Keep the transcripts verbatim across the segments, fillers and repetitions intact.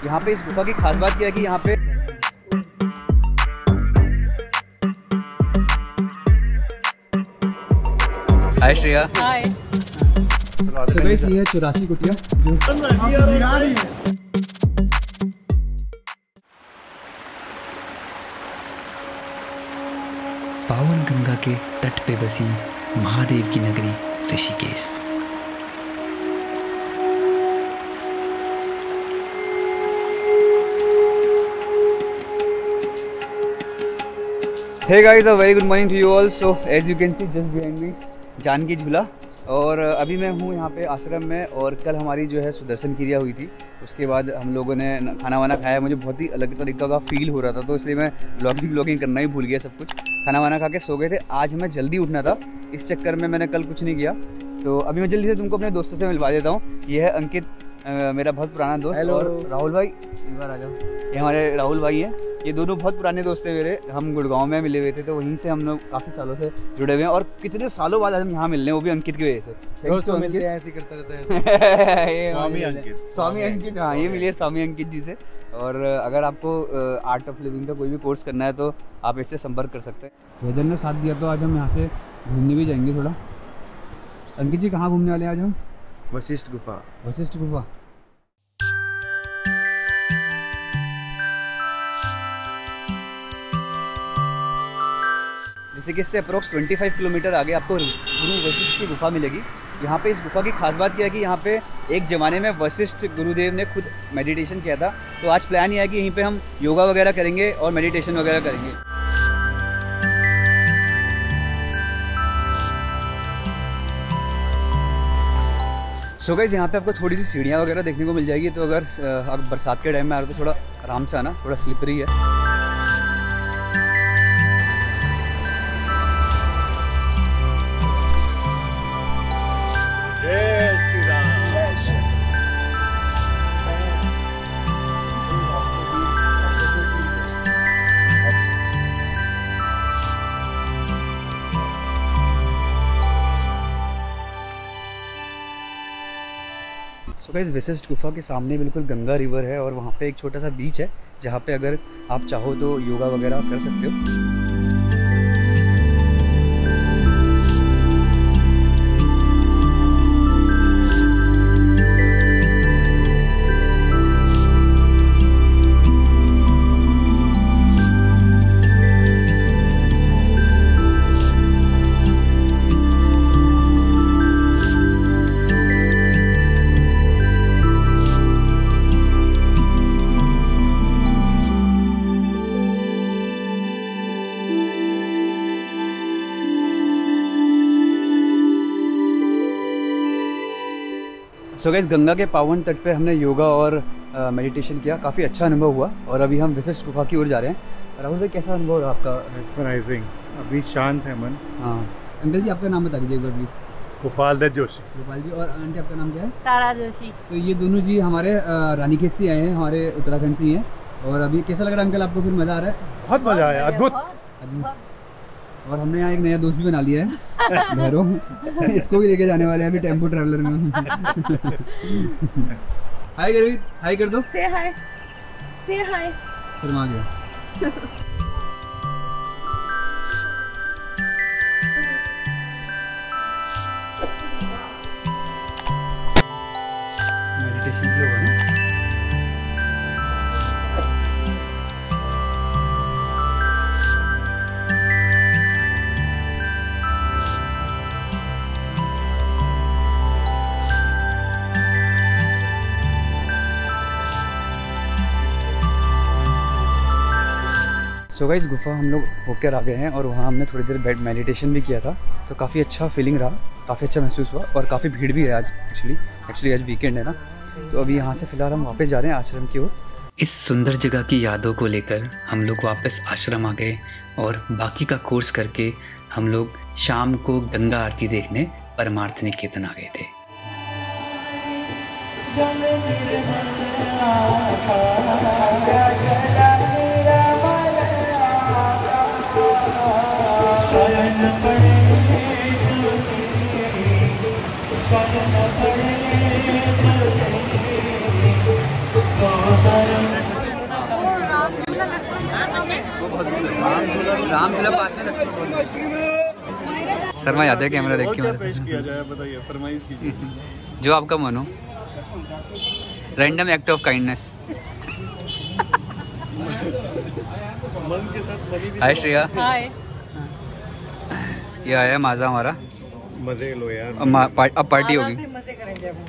यहाँ पे इस गुफा की खास बात क्या है कि यहाँ पे हाय श्रेया। हाय। सो गाइस ये है चौरासी कुटिया जो पावन गंगा के तट पे बसी महादेव की नगरी Rishikesh. Hey guys, a very good morning to you all. So as you can see just behind me Janaki झूला, और अभी मैं हूँ यहाँ पे आश्रम में। और कल हमारी जो है सुदर्शन क्रिया हुई थी, उसके बाद हम लोगों ने खाना वाना खाया। मुझे बहुत ही अलग तरीका का फील हो रहा था, तो इसलिए मैं ब्लॉगिंग ब्लॉगिंग करना ही भूल गया सब कुछ। खाना वाना खा के सो गए थे। आज हमें जल्दी उठना था, इस चक्कर में मैंने कल कुछ नहीं किया। तो अभी मैं जल्दी से तुमको अपने दोस्तों से मिलवा देता हूँ। ये है अंकित, मेरा बहुत पुराना दोस्त। Hello. और राहुल भाई, एक बार आ जाओ। ये हमारे राहुल भाई हैं। ये दोनों बहुत पुराने दोस्त थे मेरे। हम गुड़गांव में मिले हुए थे, तो वहीं से हम लोग काफ़ी सालों से जुड़े हुए हैं। और कितने सालों बाद हम यहाँ मिल रहे हैं, वो भी अंकित की वजह से। दोस्तों मिलते हैं, ऐसे ही करते रहते हैं। स्वामी अंकित, स्वामी अंकित, हाँ ये मिलिए स्वामी अंकित जी से। और अगर आपको आर्ट ऑफ लिविंग का कोई भी कोर्स करना है तो आप इससे संपर्क कर सकते हैं। वेदर ने साथ दिया, तो आज हम यहाँ से घूमने भी जाएंगे थोड़ा। अंकित जी कहाँ घूमने वाले हैं आज हम? वशिष्ठ गुफा। वशिष्ठ गुफा। जैसे कि इससे अप्रोक्स पच्चीस किलोमीटर आगे आपको गुरु वशिष्ठ की गुफा मिलेगी। यहाँ पे इस गुफा की खास बात क्या है कि यहाँ पे एक ज़माने में वशिष्ठ गुरुदेव ने खुद मेडिटेशन किया था। तो आज प्लान ये है कि यहीं पे हम योगा वगैरह करेंगे और मेडिटेशन वगैरह करेंगे। सो गाइस यहाँ पे आपको थोड़ी सी सीढ़ियाँ वगैरह देखने को मिल जाएगी। तो अगर आप बरसात के टाइम में आ रहे हो तो थोड़ा आराम से आना, थोड़ा स्लिपरी है। सो गाइस वशिष्ठ गुफा के सामने बिल्कुल गंगा रिवर है, और वहाँ पे एक छोटा सा बीच है जहाँ पे अगर आप चाहो तो योगा वगैरह कर सकते हो। सो गाइस गंगा के पावन तट पे हमने योगा और मेडिटेशन किया, काफ़ी अच्छा अनुभव हुआ। और अभी हम वशिष्ठ गुफा की ओर जा रहे हैं। राहुल भाई कैसा अनुभव रहा आपका? मेस्मराइजिंग, अभी शांत है मन। हाँ अंकल जी आपका नाम बता दीजिए एक बार प्लीज़। गोपाल दत्त जोशी। गोपाल जी। और आंटी आपका नाम क्या है? तारा जोशी। तो ये दोनों जी हमारे रानीखेत से आए हैं, हमारे उत्तराखंड से ही हैं। और अभी कैसा लग रहा है अंकल आपको? फिर मज़ा आ रहा है? बहुत मज़ा आया, अद्भुत। और हमने यहाँ एक नया दोस्त भी बना लिया है भैरव। इसको भी लेके जाने वाले हैं अभी टेम्पो ट्रैवलर में। हाय गर्वी, हाय कर दो। से हाय, से हाय। शर्मा गया। मेडिटेशन किया हुआ ना। तो गाइस गुफा हम लोग होकर आ गए हैं, और वहाँ हमने थोड़ी देर बैठ मेडिटेशन भी किया था। तो काफ़ी अच्छा फीलिंग रहा, काफ़ी अच्छा महसूस हुआ। और काफ़ी भीड़ भी है आज, एक्चुअली एक्चुअली आज वीकेंड है ना। तो अभी यहाँ से फ़िलहाल हम वापस जा रहे हैं आश्रम की ओर। इस सुंदर जगह की यादों को लेकर हम लोग वापस आश्रम आ गए, और बाकी का कोर्स करके हम लोग शाम को गंगा आरती देखने परमार्थ निकेतन आ गए थे। Bye. वो बहुत राम झूला पास में शर्मा जाते हैं कैमरा देख के। पेश किया जाए बताइए, फरमाइश कीजिए जो आपका मन हो। Random act of kindness. मन के साथ। हाय श्रेया। हाय। ये आया माजा हमारा, मजे लो यार। अब पार, पार्टी होगी। मजे करेंगे अब।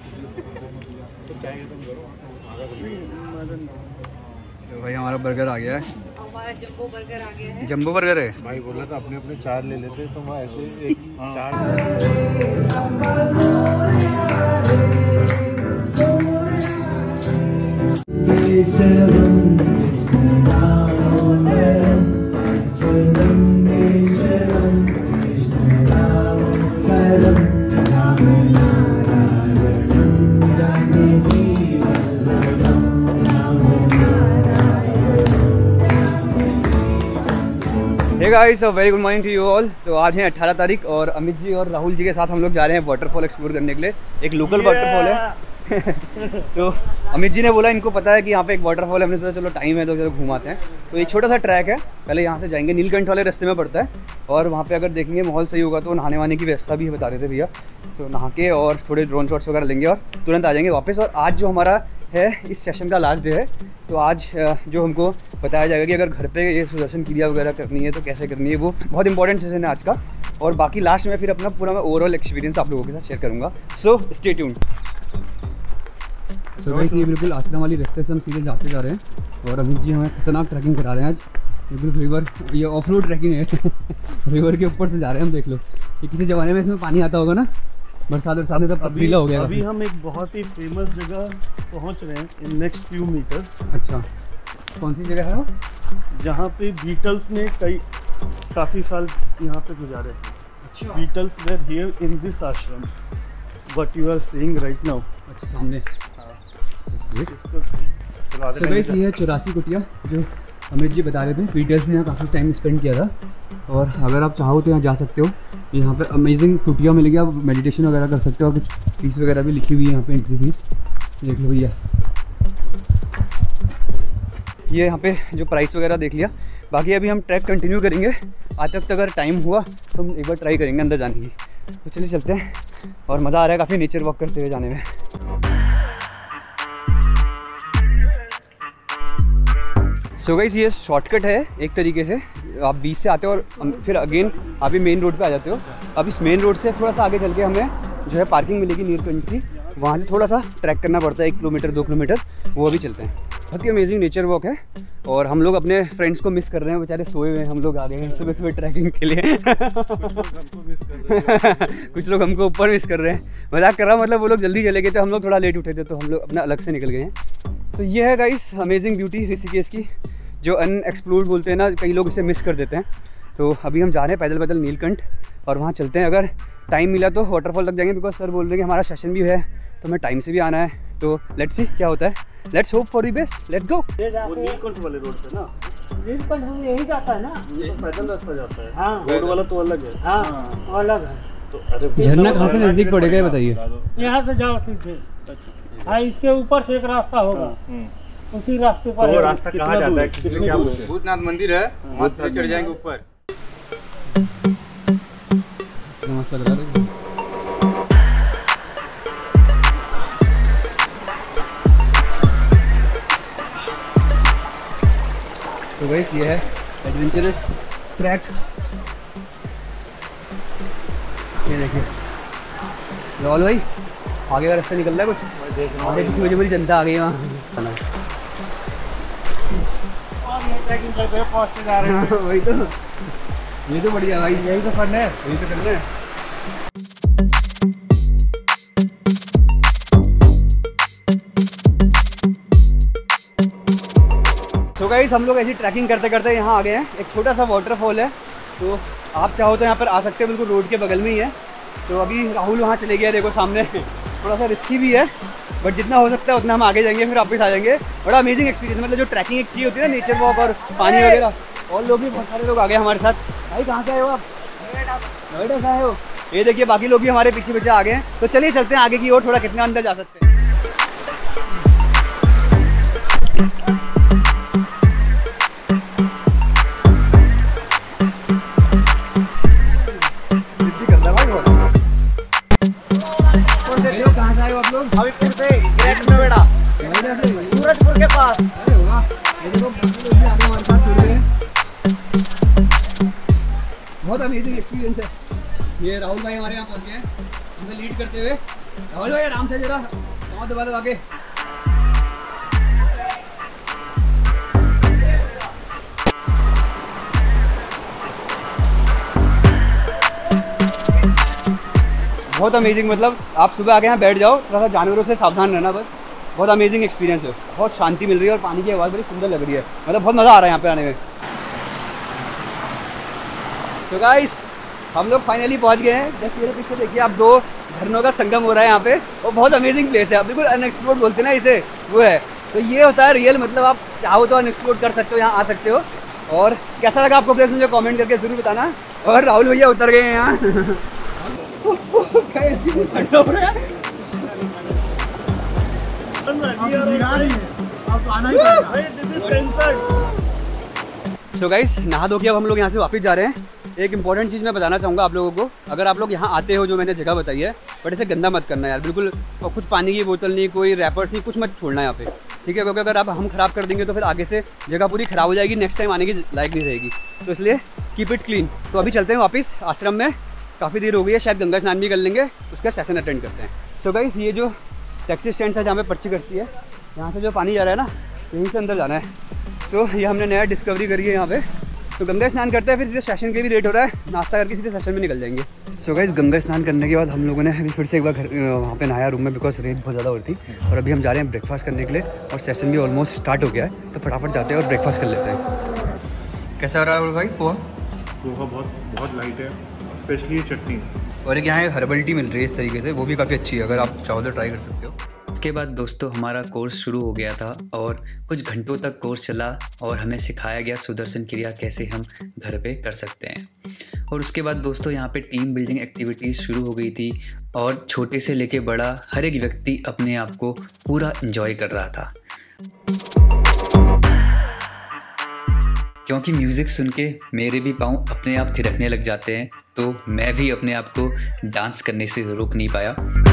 तो भाई हमारा बर्गर आ गया है। हमारा जंबो बर्गर आ गया है। जंबो बर्गर है भाई। बोला था अपने अपने चार ले लेते तो मैं ऐसे एक चार। Hey guys, very good morning to you all. तो आज है अठारह तारीख और अमित जी और राहुल जी के साथ हम लोग जा रहे हैं वाटरफॉल एक्सप्लोर करने के लिए। एक लोकल वाटरफॉल है। तो अमित जी ने बोला इनको पता है कि यहाँ पे एक वाटरफॉल है, हमने सोचा चलो टाइम है तो चलो घुमाते हैं। तो एक छोटा सा ट्रैक है, पहले यहाँ से जाएंगे, नीलकंठ वाले रास्ते में पड़ता है और वहाँ पे अगर देखेंगे माहौल सही होगा तो नहाने वाने की व्यवस्था भी बता रहे थे भैया। तो नहा के और थोड़े ड्रोन शॉट्स वगैरह लेंगे और तुरंत आ जाएंगे वापस। और आज जो हमारा है इस सेशन का लास्ट डे है, तो आज जो हमको बताया जाएगा कि अगर घर पे ये सुदर्शन क्रिया वगैरह करनी है तो कैसे करनी है, वो बहुत इंपॉर्टेंट सेशन है आज का। और बाकी लास्ट में फिर अपना पूरा मैं ओवरऑल एक्सपीरियंस आप लोगों के साथ शेयर करूँगा। So stay tuned. So guys, ये बिल्कुल आश्रम वाली रास्ते से हम सीधे जाते जा रहे हैं और अमित जी हमें खतरनाक ट्रैकिंग करा रहे हैं आज। बिल्कुल रिवर, ये ऑफ रोड ट्रैकिंग है। रिवर के ऊपर से जा रहे हैं हम। देख लो, ये किसी जमाने में इसमें पानी आता होगा ना, बरसात बरसात में तब पथरीला हो गया। अभी हम एक बहुत ही फेमस जगह पहुंच रहे हैं इन नेक्स्ट फ्यू मीटर्स। अच्छा, कौन सी जगह है वो? जहाँ पे बीटल्स ने कई काफ़ी साल यहाँ पे गुजारे। अच्छा। Beatles were here in this ashram, what you are seeing right now. अच्छा, सामने। सो गाइस, ये है चौरासी कुटिया जो अमित जी बता रहे थे। बीटल्स ने यहाँ काफ़ी टाइम स्पेंड किया था और अगर आप चाहो तो यहाँ जा सकते हो। यहाँ पे अमेजिंग कुटिया मिलेगी, आप मेडिटेशन वगैरह कर सकते हो और कुछ फीस वगैरह भी लिखी हुई है यहाँ पे, एंट्री फीस देख लो भैया। ये यहाँ पे जो प्राइस वगैरह देख लिया। बाकी अभी हम ट्रैक कंटिन्यू करेंगे। आज तक अगर टाइम हुआ तो हम एक बार ट्राई करेंगे अंदर जाने की। तो चलिए चलते हैं और मज़ा आ रहा है काफ़ी नेचर वॉक करते हुए जाने में। सो गाइस, ये शॉर्टकट है एक तरीके से। आप बीच से आते हो और फिर अगेन आप ही मेन रोड पे आ जाते हो। अब इस मेन रोड से थोड़ा सा आगे चल के हमें जो है पार्किंग मिलेगी नीलकंठ की, वहाँ से थोड़ा सा ट्रैक करना पड़ता है, एक किलोमीटर दो किलोमीटर, वो अभी चलते हैं। बहुत ही अमेजिंग नेचर वॉक है और हम लोग अपने फ्रेंड्स को मिस कर रहे हैं, बेचारे सोए हुए हैं। हम लोग आ गए हैं सुबह सुबह ट्रैकिंग के लिए। कुछ लोग हमको ऊपर मिस कर रहे हैं। मजाक कर रहा हूँ, मतलब वो लोग जल्दी चले गए थे, हम लोग थोड़ा लेट उठे थे तो हम लोग अपना अलग से निकल गए हैं। तो ये है गाइस अमेजिंग ब्यूटी ऋषिकेश की, जो अनएक्सप्लोर्ड बोलते हैं ना, कई लोग इसे मिस कर देते हैं। तो अभी हम जा रहे हैं पैदल पैदल नीलकंठ और वहाँ चलते हैं। अगर टाइम मिला तो वाटरफॉल तक जाएंगे, बिकॉज सर बोल रहे हैं कि हमारा सेशन भी है तो हमें टाइम से भी आना है। तो लेट्स सी क्या होता है, let's hope for the best, let's go. Neelkanth वाले रोड पे ना, नीलकंठ यही जाता है ना, ये पैदल रास्ता जाता है। हाँ, रोड वाला तो अलग है। हाँ, अलग है। तो झरना कहाँ से नज़दीक पड़ेगा बताइए? यहाँ से जाओ सीधे। हाँ, इसके ऊपर से एक रास्ता होगा, उसी रास्ते पर। तो रास्ता कहाँ जाता है? कितने क्या बोलते हैं? भूतनाथ मंदिर है, वहाँ से चढ़ जाएंगे ऊपर। मस्त लग रहा है। तो गाइस, ये है एडवेंचरस ट्रैक। ये देखिए राहुल भाई, आगे का रास्ता निकल रहा है कुछ। आगे किसी वजह बड़ी जनता आ गई है वहाँ। ट्रैकिंग करते हैं, पहुंचते जा रहे हैं। वही तो, ये तो बढ़िया भाई, यही तो फन है, यही तो करना है। तो गाइस, हम लोग ऐसी ट्रैकिंग करते करते यहाँ आ गए हैं। एक छोटा सा वाटरफॉल है, तो आप चाहो तो यहाँ पर आ सकते हो, बिल्कुल रोड के बगल में ही है। तो अभी राहुल वहाँ चले गया, देखो सामने। थोड़ा सा रिस्की भी है, बट जितना हो सकता है उतना हम आगे जाएंगे, फिर वापस आ जाएंगे। बड़ा अमेजिंग एक्सपीरियंस, मतलब जो ट्रैकिंग एक चीज़ होती है ना, नेचर वॉक और पानी वगैरह। और लोग भी बहुत सारे लोग आ गए हमारे साथ। भाई कहाँ से आए हो आप? नोएडा से आए हो? ये देखिए बाकी लोग भी हमारे पीछे पीछे आ गए हैं। तो चलिए चलते हैं आगे की ओर, थोड़ा कितना अंदर जा सकते हैं। सूरजपुर के पास। अरे वाह, ये देखो लोग भी आगे हमारे साथ जुड़ गए हैं। बहुत अमेजिंग एक्सपीरियंस है। ये राहुल भाई हमारे यहाँ पहुँच गए हैं हमें लीड करते हुए। राहुल भाई आराम से जरा पाँव दबा दबा के। बहुत अमेजिंग, मतलब आप सुबह आके यहाँ बैठ जाओ, थोड़ा सा जानवरों से सावधान रहना बस। बहुत अमेजिंग एक्सपीरियंस है, बहुत शांति मिल रही है और पानी की आवाज़ बड़ी सुंदर लग रही है, मतलब बहुत मज़ा आ रहा है यहाँ पे आने में। तो गाइस हम लोग फाइनली पहुँच गए हैं। जस्ट मेरे पीछे देखिए आप, दो झरनों का संगम हो रहा है यहाँ पे और बहुत अमेजिंग प्लेस है, बिल्कुल अनएक्सप्लोर्ड बोलते हैं ना इसे, वो है। तो ये होता है रियल, मतलब आप चाहो तो अनएक्सप्लोर कर सकते हो, यहाँ आ सकते हो। और कैसा लगा आपको प्लेस मुझे कॉमेंट करके ज़रूर बताना। और राहुल भैया उतर गए हैं यहाँ। सो गाइस नहा धो के अब हम लोग यहाँ से वापस जा रहे हैं। एक इंपॉर्टेंट चीज़ मैं बताना चाहूँगा आप लोगों को, अगर आप लोग यहाँ आते हो, जो मैंने जगह बताई है, बट इसे गंदा मत करना यार, बिल्कुल। और कुछ पानी की बोतल नहीं, कोई रैपर्स नहीं, कुछ मत छोड़ना यहाँ पे, ठीक है? क्योंकि अगर आप हम ख़राब कर देंगे तो फिर आगे से जगह पूरी ख़राब हो जाएगी, नेक्स्ट टाइम आने की लायक नहीं रहेगी। तो इसलिए कीप इट क्लीन। तो अभी चलते हैं वापस आश्रम में, काफ़ी देर हो गई है, शायद गंगा स्नान भी कर लेंगे, उसका सेशन अटेंड करते हैं। तो गाइस ये जो टैक्सी स्टैंड है जहाँ पे पर्ची कटती है, यहाँ से जो पानी जा रहा है ना, यहीं से अंदर जाना है। तो ये हमने नया डिस्कवरी करी है यहाँ पे। तो गंगा स्नान करते हैं, फिर सीधे सेशन के भी लेट हो रहा है, नाश्ता करके सीधे सेशन में निकल जाएंगे। सो गाइस गंगा स्नान करने के बाद हम लोगों ने अभी फिर से एक बार घर वहाँ पे नहाया रूम में, बिकॉज रेत बहुत ज़्यादा हो रही थी। और अभी हम जा रहे हैं ब्रेकफास्ट करने के लिए और सेशन भी ऑलमोस्ट स्टार्ट हो गया है, तो फटाफट जाते हैं और ब्रेकफास्ट कर लेते हैं। कैसा हो रहा है भाई पोहा? पोहा बहुत बहुत लाइट है, स्पेशली ये चटनी। और एक यहाँ हर्बल टी मिल रही है इस तरीके से, वो भी काफ़ी अच्छी है, अगर आप चाहो तो ट्राई कर सकते हो। इसके बाद दोस्तों हमारा कोर्स शुरू हो गया था और कुछ घंटों तक कोर्स चला और हमें सिखाया गया सुदर्शन क्रिया कैसे हम घर पे कर सकते हैं। और उसके बाद दोस्तों यहाँ पे टीम बिल्डिंग एक्टिविटीज़ शुरू हो गई थी और छोटे से लेके बड़ा हर एक व्यक्ति अपने आप को पूरा एंजॉय कर रहा था, क्योंकि म्यूज़िक सुन के मेरे भी पाँव अपने आप थिरकने लग जाते हैं, तो मैं भी अपने आप को डांस करने से रोक नहीं पाया।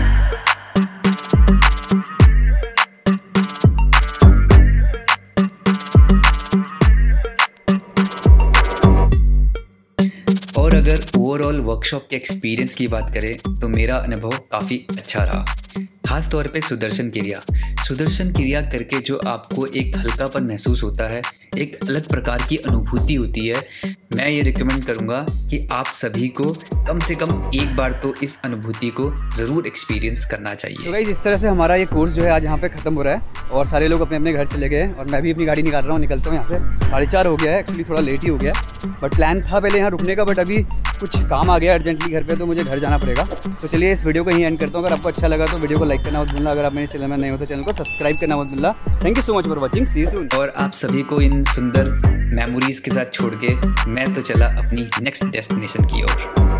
और अगर ओवरऑल वर्कशॉप के एक्सपीरियंस की बात करें तो मेरा अनुभव काफ़ी अच्छा रहा, खास तौर पे सुदर्शन क्रिया। सुदर्शन क्रिया करके जो आपको एक हल्कापन महसूस होता है, एक अलग प्रकार की अनुभूति होती है। मैं ये रिकमेंड करूँगा कि आप सभी को कम से कम एक बार तो इस अनुभूति को ज़रूर एक्सपीरियंस करना चाहिए। तो गाइस इस तरह से हमारा ये कोर्स जो है आज यहाँ पे ख़त्म हो रहा है और सारे लोग अपने अपने घर चले गए हैं और मैं भी अपनी गाड़ी निकाल रहा हूँ, निकलता हूँ यहाँ से। साढ़े चार हो गया है, एक्चुअली थोड़ा लेट ही हो गया, बट प्लान था पहले यहाँ रुकने का, बट अभी कुछ काम आ गया अर्जेंटली घर पे, तो मुझे घर जाना पड़ेगा। तो चलिए इस वीडियो को यहीं एंड करता हूँ। अगर आपको अच्छा लगा तो वीडियो को लाइक करना मत भूलना, अगर आप मेरे चैनल में नए हो तो चैनल को सब्सक्राइब करना मत भूलना। Thank you so much for watching, see you soon. और आप सभी को इन सुंदर मेमोरीज के साथ छोड़ के मैं तो चला अपनी नेक्स्ट डेस्टिनेशन की ओर।